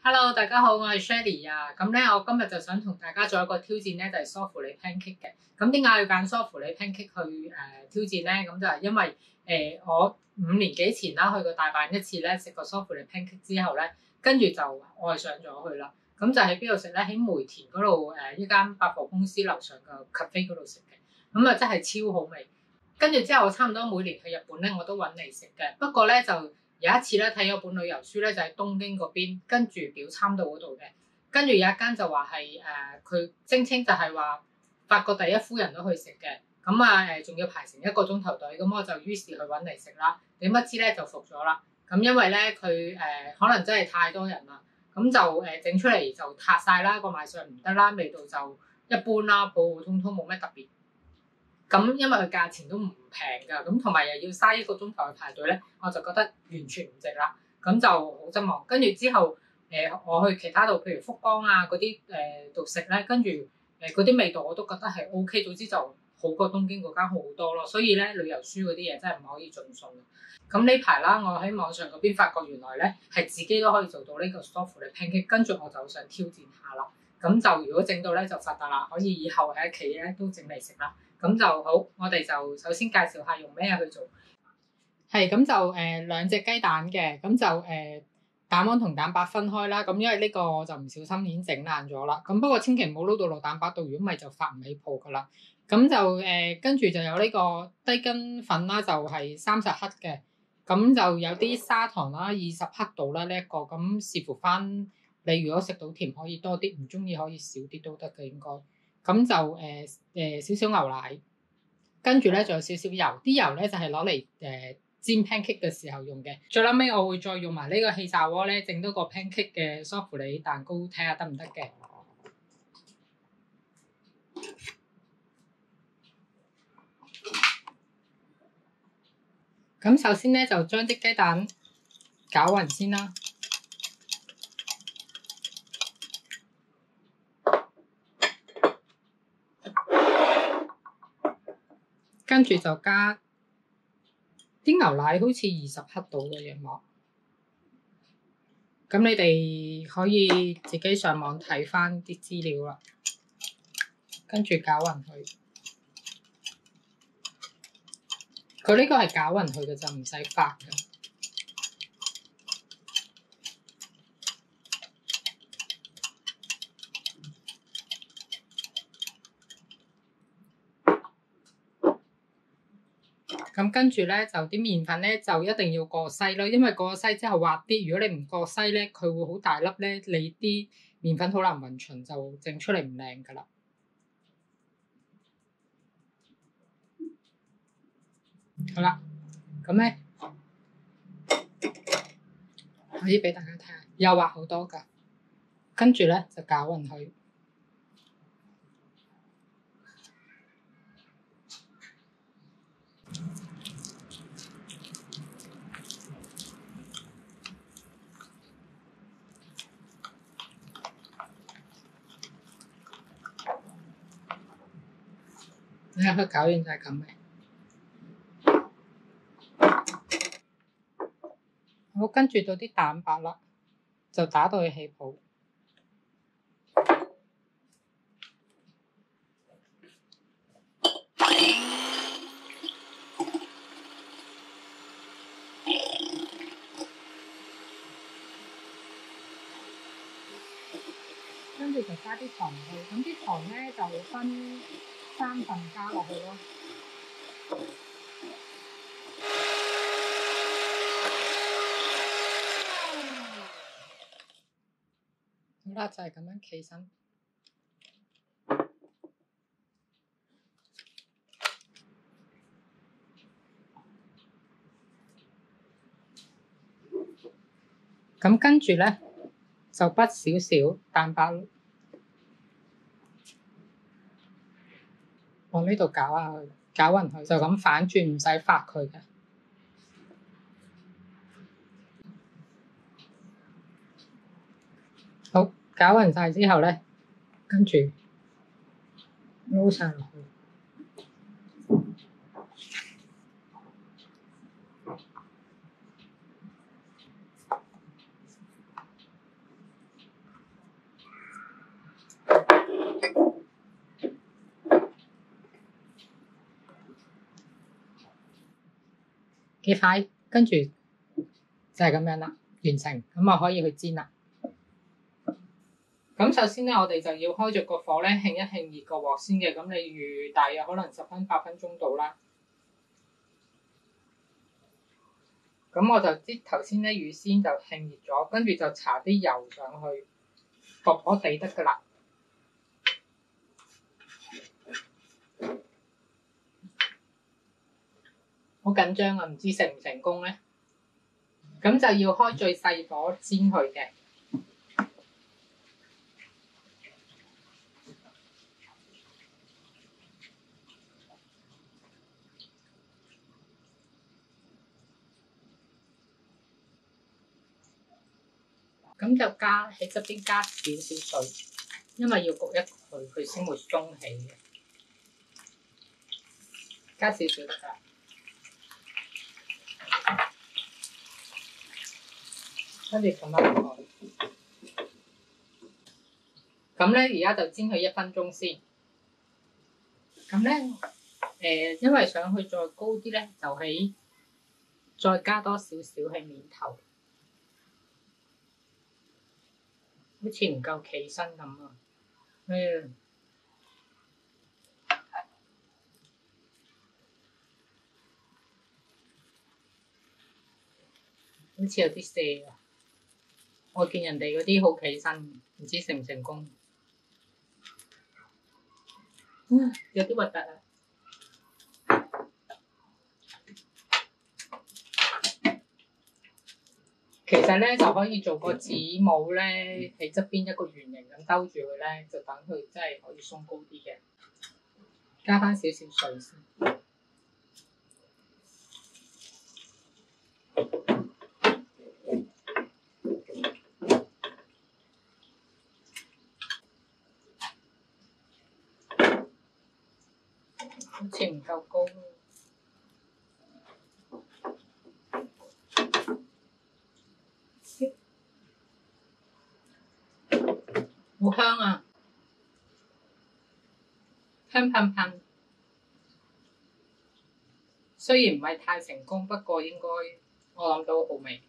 Hello，大家好，我係 Shelly 啊。咁咧，我今日就想同大家做一個挑戰咧，就係梳芙梨 pancake 嘅。咁點解要揀梳芙梨 pancake 去挑戰咧？咁就係因為我5年幾前啦，去過大阪一次咧，食過梳芙梨 pancake 之後咧，跟住就愛上咗去啦。咁就喺邊度食咧？喺梅田嗰度一間百貨公司樓上嘅 cafe 嗰度食嘅。咁啊，真係超好味。跟住之後，我差唔多每年去日本咧，我都揾嚟食嘅。不過咧就有一次咧睇咗本旅遊書咧，就喺東京嗰邊，跟住表參道嗰度嘅。跟住有一間就話係佢聲稱就係話法國第一夫人都去食嘅。咁啊仲要排成1個鐘頭隊，咁我就於是去揾嚟食啦。點不知咧就服咗啦。咁因為咧佢可能真係太多人啦，咁就整出嚟就塌晒啦，個賣相唔得啦，味道就一般啦，普普通通冇咩特別。咁因為佢價錢都唔平㗎，咁同埋又要嘥1個鐘頭去排隊咧，我就覺得完全唔值啦。咁就好失望。跟住之後，我去其他度，譬如福岡啊嗰啲度食咧，跟住嗰啲味道我都覺得係 OK。總之就好過東京嗰間好多咯。所以咧，旅遊書嗰啲嘢真係唔可以盡信。咁呢排啦，我喺網上嗰邊發覺原來咧係自己都可以做到呢個梳芙梨 pancake，跟住我就想挑戰下啦。咁就如果整到咧就發達啦，可以以後喺屋企咧都整嚟食啦。咁就好，我哋就首先介紹下用咩去做。係咁就2隻雞蛋嘅，咁就蛋黃同蛋白分開啦。咁因為呢個我就唔小心已經整爛咗啦。咁不過千祈唔好撈到落蛋白度，如果唔係就發唔起泡噶啦。咁就跟住就有呢個低筋粉啦，就係30克嘅。咁就有啲砂糖啦，20克度啦呢一個。咁視乎翻你如果食到甜可以多啲，唔中意可以少啲都得嘅應該。咁就少少牛奶，跟住咧仲有少少油，啲油咧就係攞嚟煎 pancake 嘅時候用嘅。最撚尾我會再用埋呢個氣炸鍋咧，整多個 pancake 嘅梳芙梨蛋糕，睇下得唔得嘅。咁首先咧就將啲雞蛋攪勻先啦。跟住就加啲牛奶，好似20克到嘅樣喎。咁你哋可以自己上網睇翻啲資料啦。跟住攪勻佢，佢呢個係攪勻佢嘅就唔使發嘅。咁跟住咧，就啲麵粉咧就一定要過篩咯，因為過篩之後滑啲。如果你唔過篩咧，佢會好大粒咧，你啲麵粉好難勻勻，就整出嚟唔靚噶啦。好啦，咁咧可以俾大家睇下，又滑好多噶。跟住咧就攪勻佢。你睇佢攪完就係咁嘅。好，跟住到啲蛋白啦，就打到佢起泡。跟住就加啲糖去，咁啲糖咧就分3份加落去咯。好啦，就係咁樣企身。咁跟住咧就畢少少蛋白往呢度攪下佢，攪勻佢就咁反轉，唔使發佢嘅。好，攪勻晒之後咧，跟住撈晒落去。 鐵塊，跟住就係咁樣啦，完成，咁啊可以去煎啦。咁首先咧，我哋就要開着個火咧，興一興熱個鑊先嘅。咁你預大約可能10分8分鐘到啦。咁我就啲頭先咧預先就興熱咗，跟住就搽啲油上去，薄薄地得噶啦。好緊張啊！唔知成唔成功咧？咁就要開最細火煎佢嘅。咁就加喺側邊加少少水，因為要焗一焗佢先會鬆起嘅。加少少得㗎。跟住咁樣落去。咁咧，而家就煎佢1分鐘先。咁咧，因為想去再高啲咧，就再加多少少喺面頭。好似唔夠企身咁啊！好似有啲瀉啊！我見人哋嗰啲好企身，唔知成唔成功。有啲核突啊！其實咧就可以做個紙帽咧，喺側邊一個圓形咁兜住佢咧，就等佢真係可以鬆高啲嘅。加翻少少水先。好似唔夠高。好香啊！香噴噴。雖然唔係太成功，不過應該我諗到好味。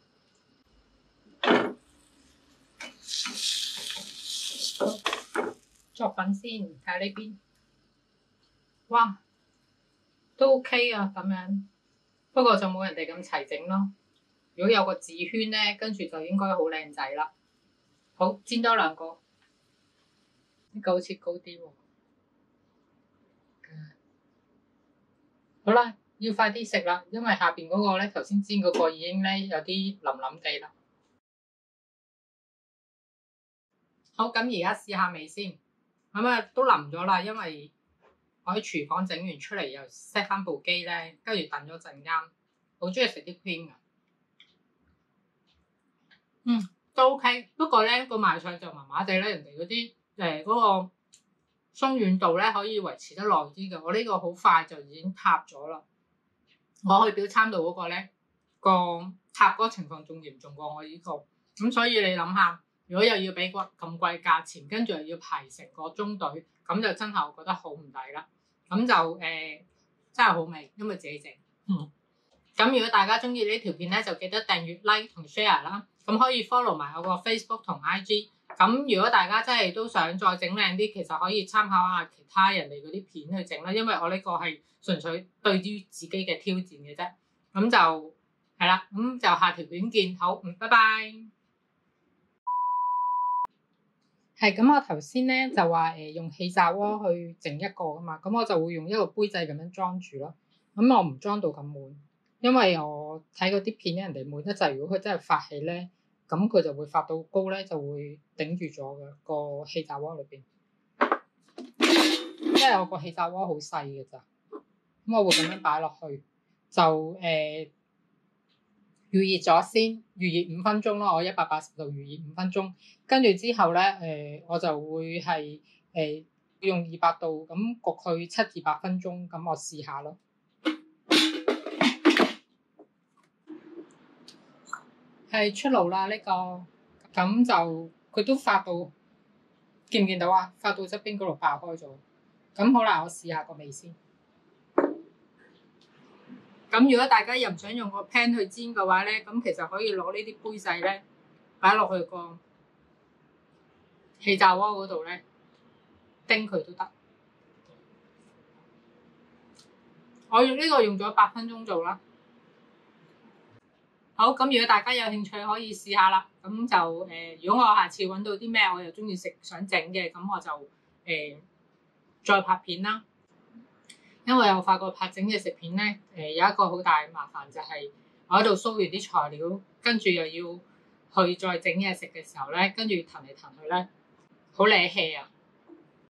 作品先睇下呢邊。哇，都 OK 啊咁樣，不過就冇人哋咁齊整咯。如果有個紙圈咧，跟住就應該好靚仔啦。好，煎多2個，呢個好似高啲喎。好啦，要快啲食啦，因為下邊嗰個咧，頭先煎嗰個已經咧有啲腍腍地啦。好，咁而家試下味先。咁啊都腍咗啦，因為我喺廚房整完出嚟又 set 翻部機咧，跟住燉咗陣間，好中意食啲 cream 噶。都 OK，不過咧個賣相就麻麻地咧，人哋嗰啲嗰個鬆軟度咧可以維持得耐啲嘅，我呢個好快就已經塌咗啦。我去表參道嗰個咧個塌嗰個情況仲嚴重過我呢個，咁所以你諗下，如果又要俾咁貴價錢，跟住又要排成個鐘隊，咁就真係我覺得好唔抵啦。咁就真係好味，因為自己整。咁如果大家中意呢條片咧，就記得訂閱、like 同 share 啦。咁可以 follow 埋我個 Facebook 同 IG。咁如果大家真係都想再整靚啲，其實可以參考下其他人哋嗰啲片去整啦。因為我呢個係純粹對於自己嘅挑戰嘅啫。咁就係啦，咁就下條片見。好，拜拜。係咁，我頭先咧就話用氣炸鍋去整一個噶嘛，咁我就會用一個杯仔咁樣裝住咯。咁我唔裝到咁滿，因為我睇嗰啲片咧，人哋滿得滯，如果佢真係發起咧，咁佢就會發到高咧，就會頂住咗嘅個氣炸鍋裏邊。因為我個氣炸鍋好細嘅咋，咁我會咁樣擺落去，就預熱咗先，預熱5分鐘咯，我180度預熱5分鐘，跟住之後咧，我就會係用200度咁焗佢7至8分鐘，咁我試下咯。係出爐啦呢個，咁就佢都發到，見唔見到啊？發到側邊嗰度爆開咗，咁好啦，我試下個味先。 咁如果大家又唔想用個 pan 去煎嘅話咧，咁其實可以攞呢啲杯仔咧擺落去個氣炸鍋嗰度咧叮佢都得。我用呢個用咗8分鐘做啦。好，咁如果大家有興趣可以試下啦。咁就如果我下次揾到啲咩我又中意食想整嘅，咁我就再拍片啦。因為我發覺拍整嘅食片咧，有一個好大麻煩就係我喺度掃完啲材料，跟住又要去再整嘢食嘅時候咧，跟住騰嚟騰去咧，好瀨氣啊！